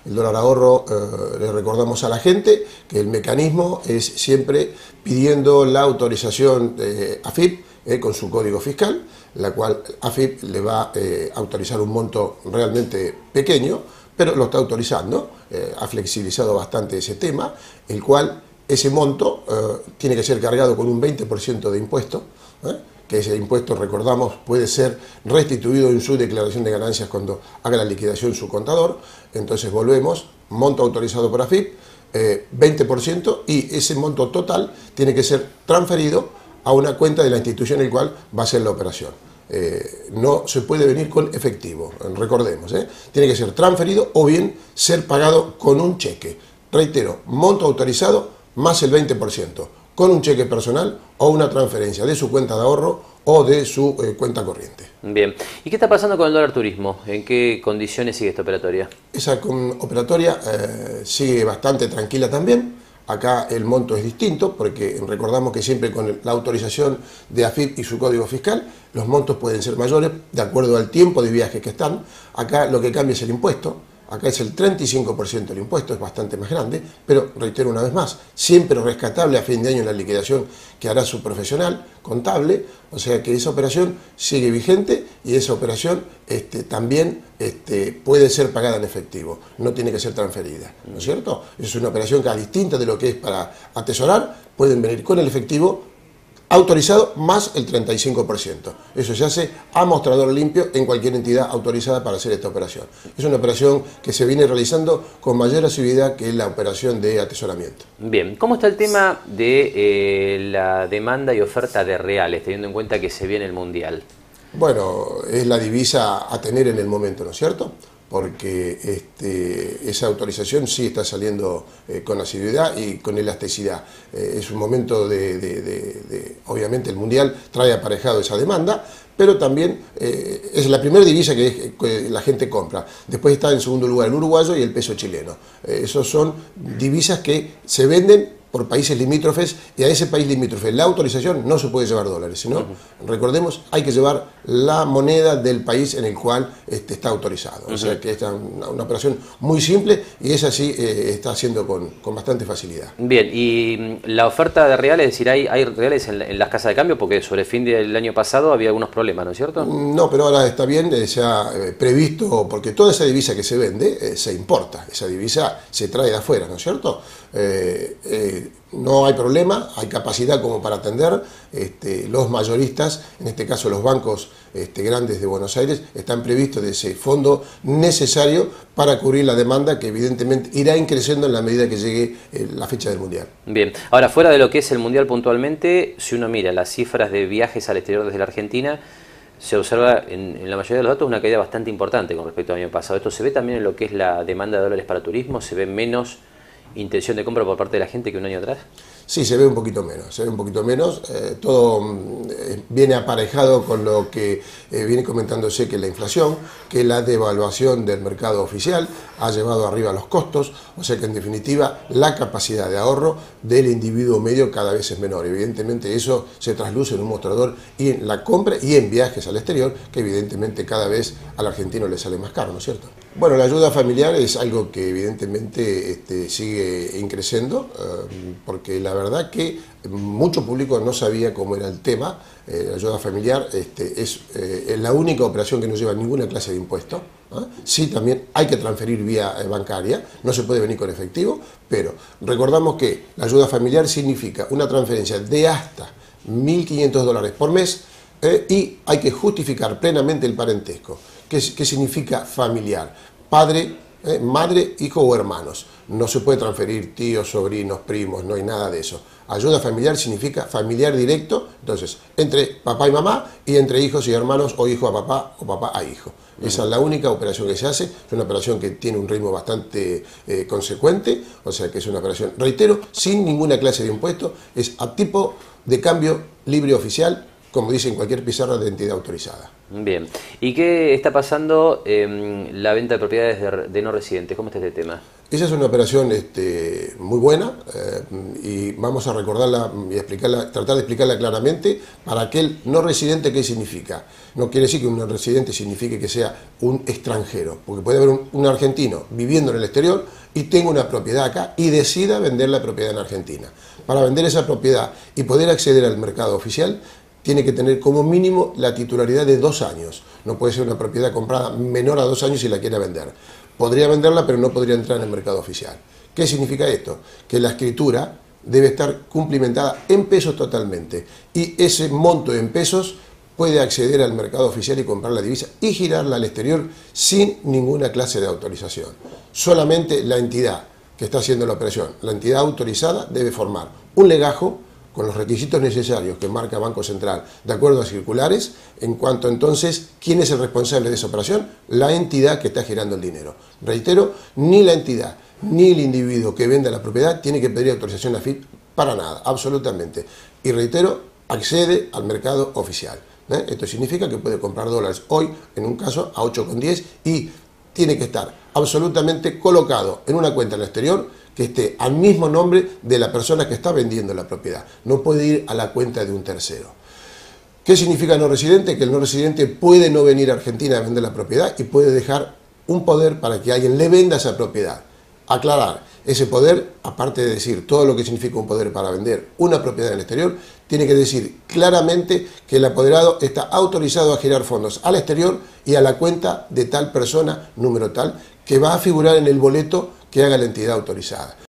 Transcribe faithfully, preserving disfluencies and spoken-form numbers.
El dólar ahorro, eh, le recordamos a la gente que el mecanismo es siempre pidiendo la autorización de A F I P eh, con su código fiscal, la cual A F I P le va eh, a autorizar un monto realmente pequeño, pero lo está autorizando, eh, ha flexibilizado bastante ese tema, el cual ese monto eh, tiene que ser cargado con un veinte por ciento de impuesto, ¿eh? que ese impuesto, recordamos, puede ser restituido en su declaración de ganancias cuando haga la liquidación su contador. Entonces volvemos, monto autorizado por A F I P, eh, veinte por ciento, y ese monto total tiene que ser transferido a una cuenta de la institución en la cual va a ser la operación. Eh, no se puede venir con efectivo, recordemos, ¿eh? tiene que ser transferido o bien ser pagado con un cheque. Reitero, monto autorizado más el veinte por ciento, con un cheque personal o una transferencia de su cuenta de ahorro o de su eh, cuenta corriente. Bien. ¿Y qué está pasando con el dólar turismo? ¿En qué condiciones sigue esta operatoria? Esa con, operatoria eh, sigue bastante tranquila también. Acá el monto es distinto porque recordamos que siempre con la autorización de A F I P y su código fiscal los montos pueden ser mayores de acuerdo al tiempo de viaje que están. Acá lo que cambia es el impuesto. Acá es el treinta y cinco por ciento del impuesto, es bastante más grande, pero reitero una vez más, siempre rescatable a fin de año en la liquidación que hará su profesional contable, o sea que esa operación sigue vigente y esa operación este, también este, puede ser pagada en efectivo, no tiene que ser transferida, ¿no es cierto? Es una operación que, a distinta de lo que es para atesorar, pueden venir con el efectivo autorizado más el treinta y cinco por ciento. Eso se hace a mostrador limpio en cualquier entidad autorizada para hacer esta operación. Es una operación que se viene realizando con mayor asiduidad que la operación de atesoramiento. Bien, ¿cómo está el tema de eh, la demanda y oferta de reales, teniendo en cuenta que se viene el Mundial? Bueno, es la divisa a tener en el momento, ¿no es cierto? Porque este, esa autorización sí está saliendo eh, con asiduidad y con elasticidad. Eh, es un momento de, de, de, de, obviamente el Mundial trae aparejado esa demanda, pero también eh, es la primera divisa que, que la gente compra. Después está en segundo lugar el uruguayo y el peso chileno. Eh, esos son divisas que se venden por países limítrofes, y a ese país limítrofe la autorización no se puede llevar dólares, sino, uh-huh. recordemos, hay que llevar la moneda del país en el cual este, está autorizado. Uh-huh. O sea que esta es una, una operación muy simple y esa sí eh, está haciendo con, con bastante facilidad. Bien, y la oferta de reales, es decir, ¿hay, hay reales en, en las casas de cambio? Porque sobre el fin del año pasado había algunos problemas, ¿no es cierto? No, pero ahora está bien, eh, se ha eh, previsto, porque toda esa divisa que se vende eh, se importa, esa divisa se trae de afuera, ¿no es cierto? Eh, eh, no hay problema, hay capacidad como para atender. Este, los mayoristas, en este caso los bancos este, grandes de Buenos Aires, están previstos de ese fondo necesario para cubrir la demanda que evidentemente irá creciendo en la medida que llegue eh, la fecha del Mundial. Bien, ahora fuera de lo que es el Mundial puntualmente, si uno mira las cifras de viajes al exterior desde la Argentina, se observa en, en la mayoría de los datos una caída bastante importante con respecto al año pasado. ¿Esto se ve también en lo que es la demanda de dólares para turismo? ¿Se ve menos intención de compra por parte de la gente que un año atrás? Sí, se ve un poquito menos, se ve un poquito menos. Eh, todo eh, viene aparejado con lo que eh, viene comentándose, que la inflación, que la devaluación del mercado oficial ha llevado arriba los costos, o sea que en definitiva la capacidad de ahorro del individuo medio cada vez es menor. Evidentemente eso se trasluce en un mostrador y en la compra y en viajes al exterior, que evidentemente cada vez al argentino le sale más caro, ¿no es cierto? Bueno, la ayuda familiar es algo que evidentemente este, sigue increciendo, eh, porque la verdad que mucho público no sabía cómo era el tema. Eh, la ayuda familiar este, es, eh, es la única operación que no lleva ninguna clase de impuesto. ¿eh? Sí, también hay que transferir vía eh, bancaria, no se puede venir con efectivo, pero recordamos que la ayuda familiar significa una transferencia de hasta mil quinientos dólares por mes eh, y hay que justificar plenamente el parentesco. ¿Qué, qué significa familiar? Padre, eh, madre, hijo o hermanos. No se puede transferir tíos, sobrinos, primos, no hay nada de eso. Ayuda familiar significa familiar directo, entonces, entre papá y mamá y entre hijos y hermanos o hijo a papá o papá a hijo. Uh-huh. Esa es la única operación que se hace, es una operación que tiene un ritmo bastante eh, consecuente, o sea que es una operación, reitero, sin ninguna clase de impuesto, es a tipo de cambio libre oficial, como dice en cualquier pizarra de entidad autorizada. Bien. ¿Y qué está pasando en la venta de propiedades de, de no residentes? ¿Cómo está este tema? Esa es una operación este, muy buena eh, y vamos a recordarla y explicarla, tratar de explicarla claramente para aquel no residente. ¿Qué significa? No quiere decir que un no residente signifique que sea un extranjero, porque puede haber un, un argentino viviendo en el exterior y tenga una propiedad acá y decida vender la propiedad en Argentina. Para vender esa propiedad y poder acceder al mercado oficial, tiene que tener como mínimo la titularidad de dos años. No puede ser una propiedad comprada menor a dos años si la quiere vender. Podría venderla, pero no podría entrar en el mercado oficial. ¿Qué significa esto? Que la escritura debe estar cumplimentada en pesos totalmente. Y ese monto en pesos puede acceder al mercado oficial y comprar la divisa y girarla al exterior sin ninguna clase de autorización. Solamente la entidad que está haciendo la operación, la entidad autorizada, debe formar un legajo con los requisitos necesarios que marca Banco Central, de acuerdo a circulares, en cuanto entonces, ¿quién es el responsable de esa operación? La entidad que está girando el dinero. Reitero, ni la entidad, ni el individuo que venda la propiedad tiene que pedir autorización a F I P para nada, absolutamente. Y reitero, accede al mercado oficial. ¿eh? Esto significa que puede comprar dólares hoy, en un caso, a ocho con diez y tiene que estar absolutamente colocado en una cuenta en el exterior que esté al mismo nombre de la persona que está vendiendo la propiedad. No puede ir a la cuenta de un tercero. ¿Qué significa no residente? Que el no residente puede no venir a Argentina a vender la propiedad y puede dejar un poder para que alguien le venda esa propiedad. Aclarar, ese poder, aparte de decir todo lo que significa un poder para vender una propiedad en el exterior, tiene que decir claramente que el apoderado está autorizado a girar fondos al exterior y a la cuenta de tal persona, número tal, que va a figurar en el boleto que haga la entidad autorizada.